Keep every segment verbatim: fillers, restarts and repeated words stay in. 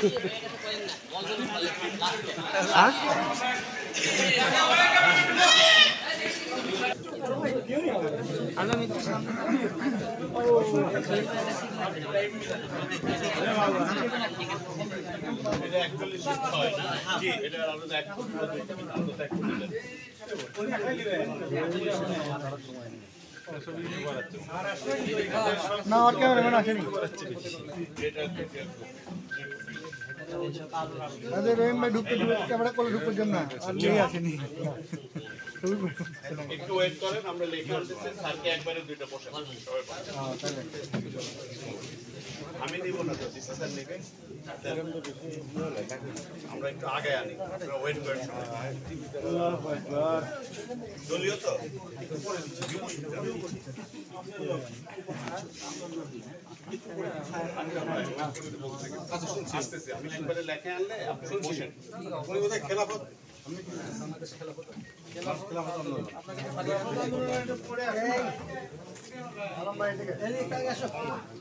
না আর ক্যামেরাম্যান আসেনি আরে রেম ভাই ঢুকতে ক্যামেরা করে ঢুকতে জন্য আর নেই আসেনি একটু ওয়েট করেন আমরা লিখে দিচ্ছি স্যারকে একবারে দুইটা বসে হ্যাঁ তাহলে আমি নিব না তো দিশা স্যার নেবে আমরা একটু আগে আনি আমরা ওয়েট করার সময় আল্লাহু আকবার দলিও তো আচ্ছা শুনছি আসতেছি আমি একবারে লেখে আনলে আপনি বসেন উনি বোধহয় খেলাফত আমি আমাদের খেলাফত খেলাফত আপনাকে পড়ে আসুন আলম ভাই ঠিক আছে এই কাজ আসো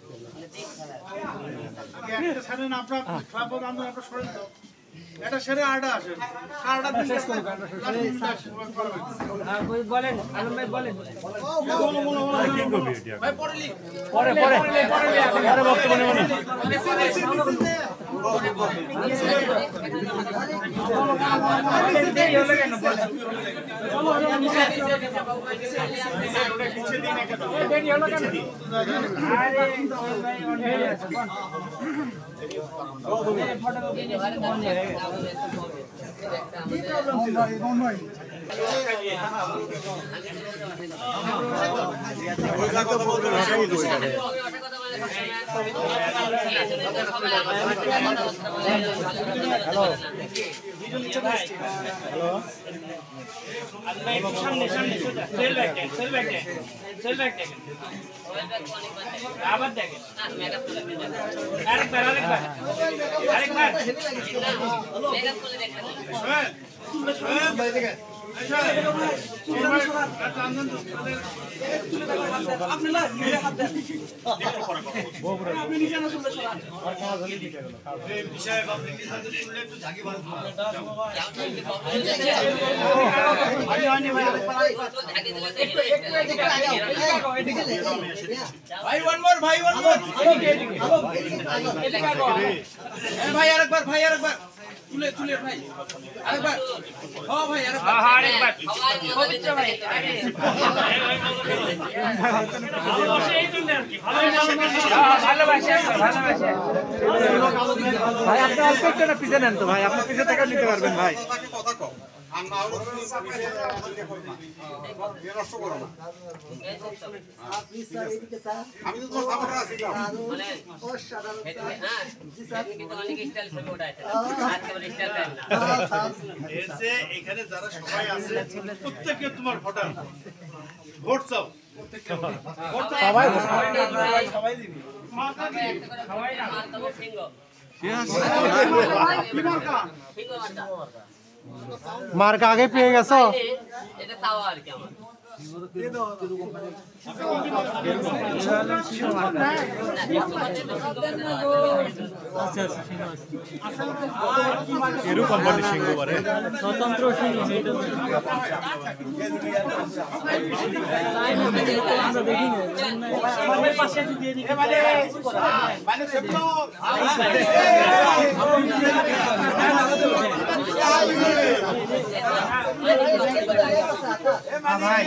আগে একটা ছাড়েন আপনার খেলাফত আন্দোলন আপনার সরেন তো এটা সেরে আড়া আসেন আড়া দিন শেষ করুন হ্যাঁ কই বলেন আলম ভাই বলেন কি করবি এটা ভাই পড়ে লিখ পরে পরে পরে বক্তব্য নেব না হ্যালো হ্যালো সামনে সামনে সেল ব্যাক সেল ব্যাক সেল ব্যাক আবার দেখেন আরেকবার আরেকবার আরেকবার মেকআপ করে দেখেন ভাই দেখেন আপনি না মেরে হাত দেন আপনি নিচে না শুনলে সরা আর কাজ হলে দিতে গেল এই বিষয়ে আপনি কি জানতে শুনলে একটু ঝাঁকি মারুন ভাই হয়নি ভাই ঝাঁকি দিলে একটু একটু এদিকে আগো এদিকে ভাই ওয়ান মোর ভাই ওয়ান মোর এদিকে এদিকে এদিকে আগো এ ভাই আরেকবার ভাই আরেকবার তুলে তুলে ভাই আরেকবার ও ভাই আরেকবার হ্যাঁ আরেকবার পবিত্র ভাই ভালোবাসে ভালোবাসে ভাই আপনি অল্প একটু না পিছে নেন তো ভাই আপনি পিছে থেকে নিতে পারবেন ভাই কথা কম আর না হলে নষ্ট করো না আপনি স্যার এদিকে স্যার আমি তো তোমার সাপোর্টার আছি মানে অসাধারণ হ্যাঁ জি স্যার কিন্তু অনেক স্টাইল ছবি ওঠায় আজকে বলে স্টাইল দেন না এসে এখানে যারা সবাই আছে প্রত্যেককে তোমার ভোটার ভোট চাও সবাই সবাই দিবি মাথা দিবি সবাই আমার তো সিংহ কি মার্কা সিংহ মার্কা মার্কা আগে পেয়ে গেছো এটা তাও আর কি আমার এরু কোম্পানি সিংহ বারে স্বতন্ত্র সিংহ আমরা দেখি আমাদের পাশে দিয়ে দিই মানে মানে সেগুলো ভাই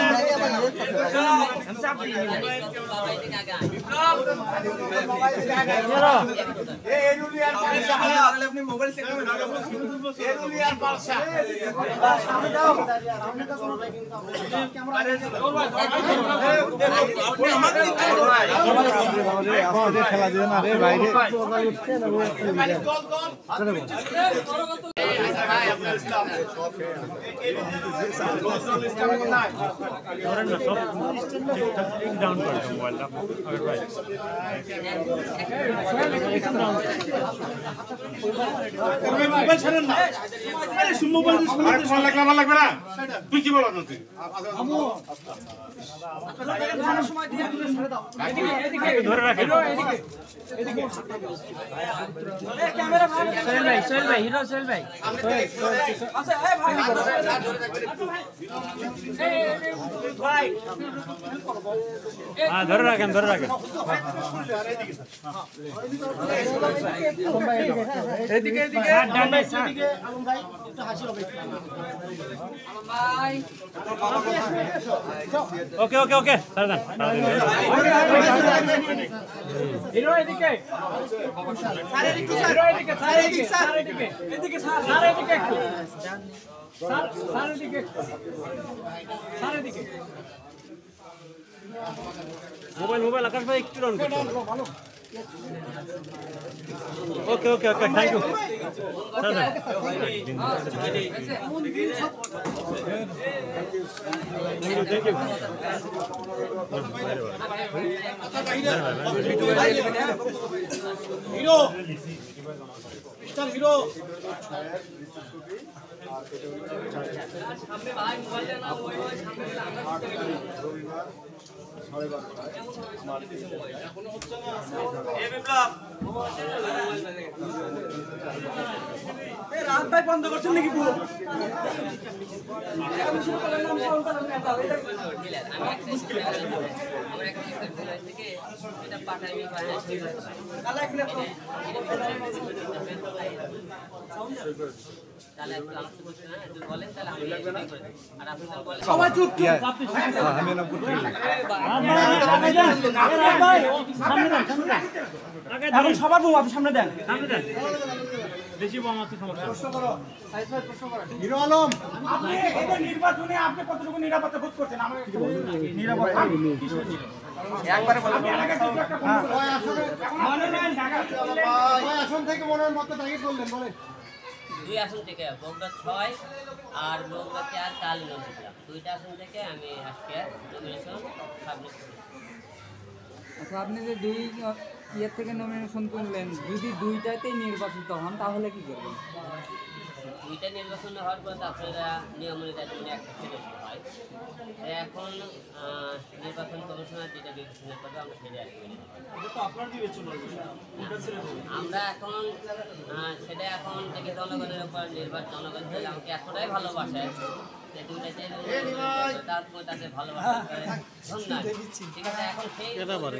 আপনি মোবাইল চেক করবেন এরুলিয়ার বাদশা আমাদের খেলা দিবেন না রে বাইরে डाउन कर दो मोबाइल अगर भाई মোবাইল ছাড়েন না আরে মোবাইল আরে ফোন লাগবে না লাগবে না তুই কি বলছ তুই আমু সময় দিয়ে তুলে ছেড়ে দাও এদিকে এদিকে ধরে রাখেন এদিকে এদিকে এই ক্যামেরা ভাই সোহেল ভাই সোহেল ভাই হিরো সোহেল ভাই আচ্ছা এই ভাই ভাই हां ধরে রাখেন ধরে রাখেন এদিকে এদিকে ডান ভাই এদিকে আলম ভাই একটু হাসি হবে আলম ভাই okay okay okay sir then hero এদিকে স্যার এদিকে স্যার এদিকে স্যার এদিকে স্যার এদিকে এদিকে স্যার স্যার এদিকে স্যার স্যার এদিকে স্যার এদিকে मोबाइल मोबाइल आकाश भाई একটু ডাউন করতে okay okay okay thank you sir then thank you hero star hero সামনে ভাই মোবাইলটা না ওই ওই সামনে এই রাত ভাই বন্ধ করছেন নাকি পুরো আমি একটা থেকে এটা পাঠাই তাহলে একটু আমাকে বলছেন না যদি বলেন তাহলে আমি আর আপনি বলেন সবাই চুপ চুপ আমি না বুঝি এখন সবার বউ আপনি সামনে দেন সামনে দেন বেশি বম আছে সমস্যা প্রশ্ন করো সাইজ ভাই প্রশ্ন করো হিরো আলম আপনি এই নির্বাচনে আপনি কতটুকু নিরাপত্তা বোধ করছেন আমরা নিরাপত্তা একবারে বলেন কয় আসনে মনে নাই ঢাকা কয় আসন থেকে মনের মত টার্গেট বললেন বলেন দুই আসন থেকে বগুড়া ছয় আর বগুড়া চার কাল নদীগ্রাম দুইটা আসন থেকে আমি আজকে নমিনেশন সাবমিট করি আচ্ছা আপনি যে দুই ইয়ের থেকে নমিনেশন তুললেন যদি দুইটাতেই নির্বাচিত হন তাহলে কি করবেন? দুইটা নির্বাচন হওয়ার পর আপনারা নিয়ম অনুযায়ী একটা সিলেক্ট হয় এখন নির্বাচন কমিশনার যেটা বিবেচনা করবে আমরা সেটা আমরা এখন সেটা এখন থেকে জনগণের উপর নির্ভর জনগণ হলে আমাকে এতটাই ভালোবাসে যে দুইটাতে তারপর তাদের ভালোবাসা ধন্যবাদ ঠিক আছে এখন সেই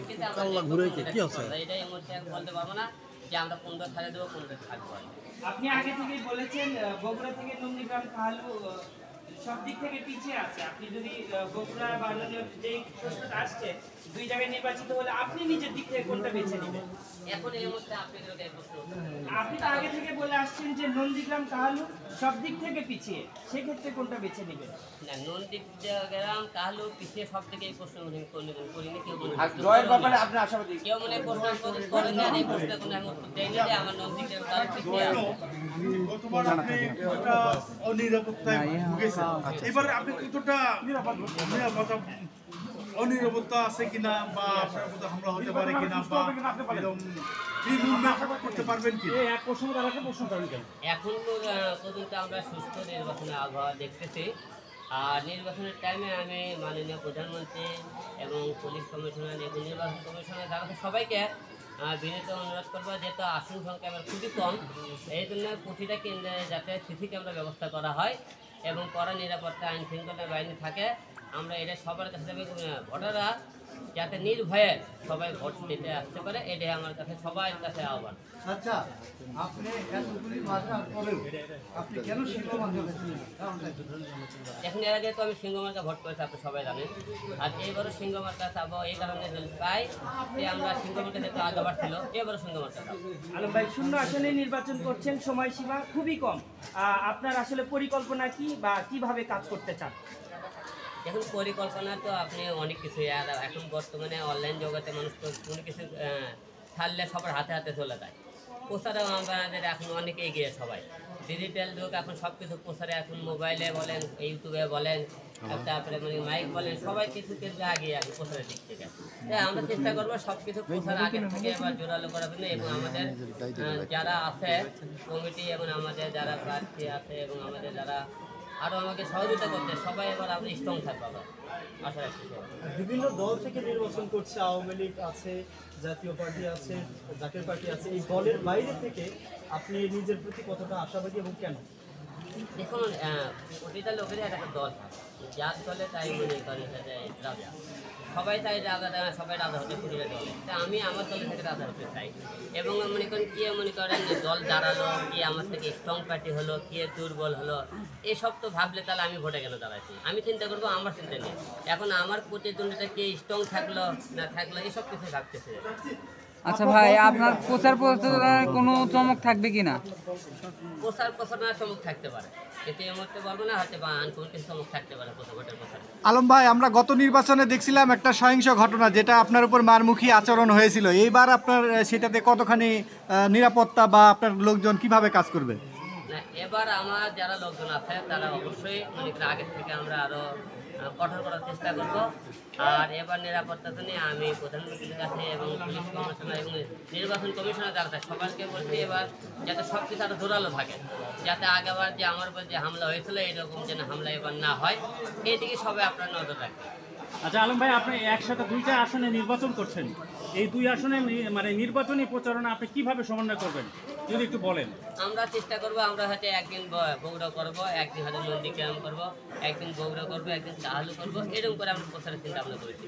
এটাই এই মুহূর্তে বলতে পারবো না যে আমরা কোনটা ছাড়ে দেবো কোনটা থাকবো। আপনি আগে থেকেই বলেছেন বগুড়া থেকে নন্দীগ্রাম কাহালু সব দিক থেকে পিছিয়ে আছে। আপনি যদি বগুড়া বা যে প্রশ্নটা আসছে দুই জায়গায় নির্বাচিত হলে আপনি নিজের দিক থেকে কোনটা বেছে নেবেন? এখন এই মুহূর্তে আপনি আপনি তো আগে থেকে বলে আসছেন যে নন্দীগ্রাম কাহালু সব দিক থেকে পিছিয়ে, সেক্ষেত্রে কোনটা বেছে নেবেন? না, নন্দীগ্রাম কাহালু পিছিয়ে সব থেকে এই প্রশ্ন করিনি। কেউ জয়ের ব্যাপারে আপনি আশাবাদী? কেউ মনে প্রশ্ন করেন না, এই প্রশ্ন কোনো আমি উত্তর দেয়নি যে আমার নন্দীগ্রাম কাহালু পিছিয়ে আছে। গতবার আপনি একটা অনিরাপত্তায় ভুগেছেন, এবারে আপনি কতটা নিরাপত্তা অনিরাপত্তা আছে কিনা বা আপনার প্রতি হামলা হতে পারে কিনা বা এরকম ফ্রি মুভমেন্ট করতে পারবেন কি? এক প্রশ্ন আর একটা প্রশ্ন করেন কেন? এখন পর্যন্ত আমরা সুস্থ নির্বাচনের আবহাওয়া দেখতেছি। আর নির্বাচনের টাইমে আমি মাননীয় প্রধানমন্ত্রী এবং পুলিশ কমিশনার এবং নির্বাচন কমিশনার যারা সবাইকে বিনীত অনুরোধ করবো, যেহেতু আসন সংখ্যা আমার খুবই কম, এই জন্য প্রতিটা কেন্দ্রে যাতে সিসি ক্যামেরা ব্যবস্থা করা হয় এবং কড়া নিরাপত্তা আইন শৃঙ্খলা বাহিনী থাকে। আমরা এটা সবার কাছে ভোটাররা যাতে নির্ভয়ে সবাই ভোট দিতে আসতে পারে, এটাই আমার কাছে সবার কাছে আহ্বান। আচ্ছা, আপনি এতগুলি বাধার পরেও আপনি কেন সিংহমার্কা বেছে নিলেন? এখন এর আগে তো আমি সিংহমার্কা ভোট করেছি, আপনি সবাই জানেন। আর এইবারও সিংহমার্কা চাবো এই কারণে পাই যে আমরা সিংহমার্কা যেহেতু আগেবার ছিল, এবারও সিংহমার্কা চাবো। আলম ভাই, শূন্য আসনে নির্বাচন করছেন, সময়সীমা খুবই কম, আপনার আসলে পরিকল্পনা কি বা কিভাবে কাজ করতে চান? এখন পরিকল্পনা তো আপনি অনেক কিছু, আর এখন বর্তমানে অনলাইন জগতে মানুষ তো কোনো কিছু ছাড়লে সবার হাতে হাতে চলে যায়। প্রচারেও আমাদের এখন অনেক এগিয়ে, সবাই ডিজিটাল যুগ, এখন সব কিছু প্রচারে এখন মোবাইলে বলেন, ইউটিউবে বলেন, তারপরে মানে মাইক বলেন সবাই কিছু ক্ষেত্রে আগে আগে প্রচারের দিক থেকে তাই আমরা চেষ্টা করবো সব কিছু প্রচার আগে থেকে এবার জোরালো করার জন্য এবং আমাদের আহ, যারা আছে কমিটি এবং আমাদের যারা প্রার্থী আছে এবং আমাদের যারা আরও আমাকে সহযোগিতা করতে সবাই এবার আমরা স্ট্রং থাকবো আবার আশা রাখছি সবাই। বিভিন্ন দল থেকে নির্বাচন করছে, আওয়ামী লীগ আছে, জাতীয় পার্টি আছে, জাতীয় পার্টি আছে। এই দলের বাইরে থেকে আপনি নিজের প্রতি কতটা আশাবাদী এবং কেন? দেখুন আহ, প্রতিটা লোকেরই একটা একটা দল থাকে যার দলে তাই মনে করেন যে রাজা সবাই চাই রাজা সবাই রাজা হতে প্রতিটা দলে তা আমি আমার দলে থেকে রাজা হতে চাই এবং মনে করেন কে মনে করেন যে দল দাঁড়ালো কে আমার থেকে স্ট্রং পার্টি হলো কে দুর্বল হলো এসব তো ভাবলে তাহলে আমি ভোটে কেন দাঁড়াচ্ছি আমি চিন্তা করবো আমার চিন্তা নিয়ে এখন আমার প্রতিদ্বন্দ্বিতা কে স্ট্রং থাকলো না থাকলো এসব কিছু ভাবতেছে। আচ্ছা ভাই, আপনার প্রচার প্রচারণায় কোনো চমক থাকবে কিনা? প্রচার প্রচারণার চমক থাকতে পারে এতে এই মুহূর্তে বলবো না হয়তো বা আনকমন কিছু চমক থাকতে পারে প্রচার ভোটের প্রচারে। আলম ভাই, আমরা গত নির্বাচনে দেখছিলাম একটা সহিংস ঘটনা যেটা আপনার উপর মারমুখী আচরণ হয়েছিল, এইবার আপনার আহ, সেটাতে কতখানি আহ, নিরাপত্তা বা আপনার লোকজন কিভাবে কাজ করবে? না এবার আমার যারা লোকজন আছে তারা অবশ্যই মনে করি আগের থেকে আমরা আরও কঠোর করার চেষ্টা করব আর এবার নিরাপত্তাটা নিয়ে আমি প্রধানমন্ত্রীর কাছে এবং পুলিশ কমিশনার এবং নির্বাচন কমিশনার যারা থাকে সবাইকে বলছি এবার যাতে সব কিছু আরও জোরালো থাকে যাতে আগেবার যে আমার উপর যে হামলা হয়েছিল এইরকম যেন হামলা এবার না হয় এই দিকে সবাই আপনার নজর রাখবেন। আচ্ছা আলম ভাই, আপনি একসাথে দুইটা আসনে নির্বাচন করছেন, এই দুই আসনে নি- মানে নির্বাচনী প্রচারণা আপনি কিভাবে সমন্বয় করবেন যদি একটু বলেন? আমরা চেষ্টা করব আমরা হয়তো একদিন ব- বগুড়া করব একদিন হয়তো নন্দীগ্রাম করব একদিন বগুড়া করব একদিন চাহালু করব এরকম করে আমরা প্রচারের চিন্তা ভাবনা করেছি।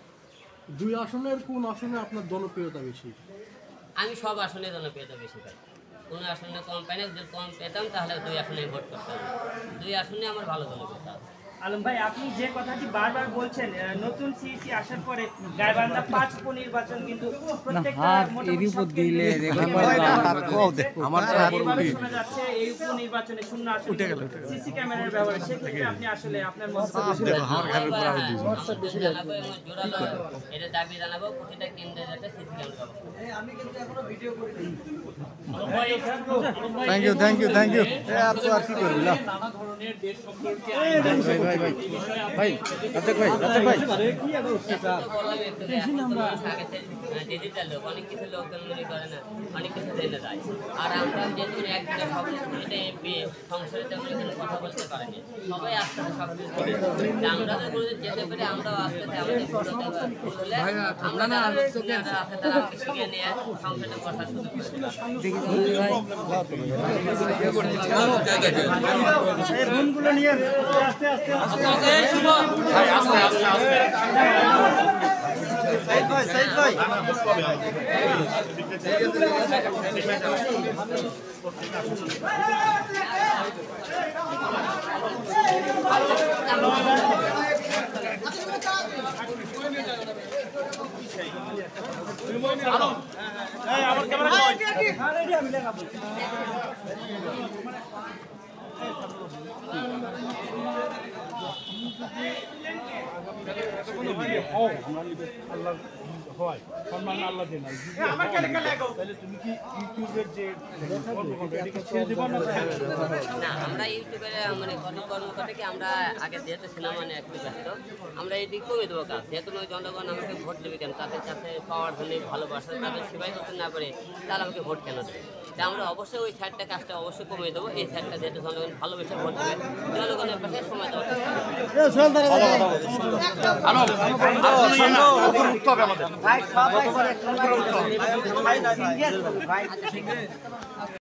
দুই আসনের কোন আসনে আপনার জনপ্রিয়তা বেশি? আমি সব আসনে জনপ্রিয়তা বেশি পাই কোনো আসনে কম পাই না যদি কম পেতাম তাহলে দুই আসনে ভোট করতাম দুই আসনে আমার ভালো জনপ্রিয়তা আছে। আলম ভাই, আপনি যে কথাটি বারবার বলছেন আহ, নতুন সিইসি আসার পরে গাইবান্ধা পাঁচ উপনির্বাচন কিন্তু প্রত্যেকটা হাত মোটামুটি এর উপর সব দিলে কেন্দ্রে দেখলাম সরকার ভাই, ব্যবহার হাত করেছে। আমার আর এইভাবে শোনা যাচ্ছে এই উপনির্বাচনে শূন্য আসলে সিসি ক্যামেরার ব্যবহার সেক্ষেত্রে আপনি আসলে আপনার মন্তব্য জানাবো এবং জোরালো এটা দাবি জানাবো প্রতিটা কেন্দ্রে যাতে সিসি ক্যামেরা আমি কিন্তু এখনো ভিডিও করি thank you thank you thank you আর তো আর কি করবি না নানা ধরনের দেশ সম্পর্কে ভাই ভাই ভাই ভাই রাজ্জাক ভাই রাজ্জাক ভাই ডিজিটাল লোক অনেক কিছু লোকজন মনে করে না অনেক কিছু জেনে যায় আর আমরা যেহেতু একদিনে সব এটা এমপি সংসদে তেমন এখানে কথা বলতে পারিনি সবাই আস্তে আস্তে সব কিছু করে। তা আমরা তো কোনো যেতে পারি আমরাও আস্তে আস্তে আমাদের ভুল হলে আমরা না যারা আছে তারা আমাকে শিখিয়ে নিয়ে সংসদে বসার সুযোগ করে দিলাম। এই রুমগুলো নিয়ে আস্তে আস্তে আস্তে সাইদ ভাই সাইদ ভাই আমার ক্যামেরা হয় সম্মান আল্লাহ দেন তাহলে তুমি কি ইউটিউবের যে ছেড়ে দেবো না? না আমরা ইউটিউবের মানে গণ কর্মকর্তাকে আমরা আগে যেহেতু সিনেমা নিয়ে একটু ব্যস্ত আমরা এই দিক কমে দেবো কাজ যেহেতু ওই জনগণ আমাকে ভোট দেবে কেন তাদের কাছে পাওয়ার জন্য ভালোবাসা তাদের সেবাই করতে না পারে তাহলে আমাকে ভোট কেন দেবে তা আমরা অবশ্যই ওই সাইডটা কাজটা অবশ্যই কমিয়ে দেবো এই সাইডটা যেহেতু জনগণ ভালোবেসে ভোট দেবে জনগণের পাশে সময় দেওয়ার চেষ্টা করবো। ভাই সবাই